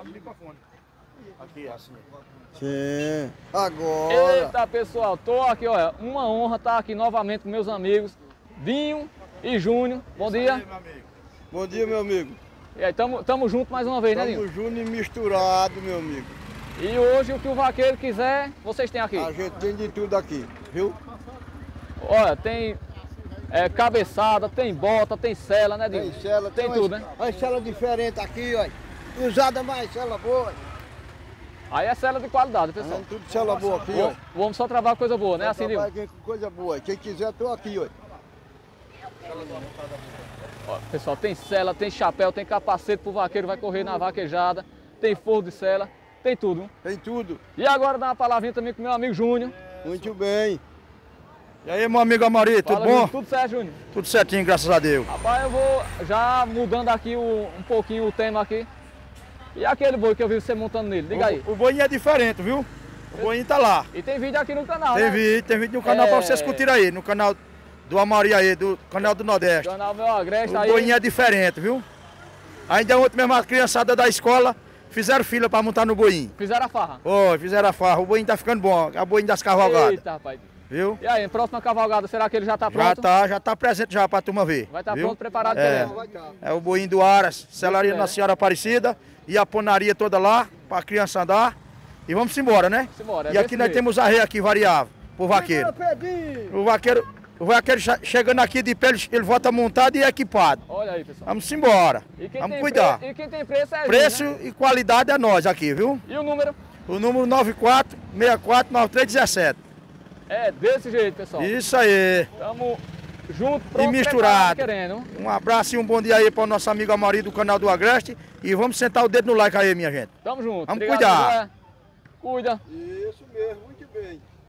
no microfone. Aqui, assim. Sim, agora. Eita, pessoal, tô aqui, olha, uma honra estar aqui novamente com meus amigos Dinho e Júnior. Bom dia. Aí, meu amigo. Bom dia, meu amigo. E aí, tamo junto mais uma vez, né, Dinho? Tamo junto e misturado, meu amigo. E hoje o que o vaqueiro quiser, vocês têm aqui. A gente tem de tudo aqui, viu? Olha, tem cabeçada, tem bota, tem sela, né, Dinho? Tem cela, tem tudo, né? Olha cela diferente aqui, olha. Usada mais cela boa. Aí é cela de qualidade, pessoal. Tudo cela boa aqui, O olha. homem só trabalha coisa boa, né, assim, Dinho? Trabalha com coisa boa. Quem quiser, tô aqui, olha. Ó, pessoal, tem sela, tem chapéu, tem capacete pro vaqueiro, vai correr na vaquejada, tem forro de sela, tem tudo. Hein? Tem tudo. E agora dá uma palavrinha também com meu amigo Júnior. Muito bem. E aí, meu amigo Amari, tudo Fala, bom? Júnior, tudo certo, Júnior? Tudo certinho, graças a Deus. Rapaz, eu vou já mudando aqui um pouquinho o tema aqui. E aquele boi que eu vi você montando nele, diga aí. O boinho é diferente, viu? O boinho tá lá. E tem vídeo aqui no canal, Tem né? vídeo no canal pra vocês curtirem aí, no canal do Amari aí, do canal do Nordeste. Canal Meu Agreste O aí. boinho é diferente, viu? Ainda ontem mesmo a criançada da escola fizeram fila pra montar no boinho. Fizeram a farra. Ó, fizeram a farra. O boinho tá ficando bom, é o boinho das cavalgadas. Eita, rapaz. Viu? E aí, próxima cavalgada, será que ele já tá pronto? Já tá presente já pra turma ver. Vai estar viu? pronto, preparado É. pra ele. É o boinho do Aras, Celaria bem, na né? Senhora Aparecida e a ponaria toda lá, pra criança andar. E vamos embora, né? Simbora, é E aqui desse nós jeito. temos a rei aqui variável, pro vaqueiro. O vaqueiro chegando aqui de pé, ele volta montado e equipado. Olha aí, pessoal. Vamos embora. E quem Vamos tem cuidar. E quem tem preço é a Preço gente, né? e qualidade é nós aqui, viu? E o número? O número 94649317. É desse jeito, pessoal. Isso aí. Tamo junto, pronto, misturado. preparado, querendo. Um abraço e um bom dia aí para o nosso amigo Amari do canal do Agreste. E vamos sentar o dedo no like aí, minha gente. Tamo junto. Vamos Obrigado, cuidar. José. Cuida. Isso mesmo, muito bem.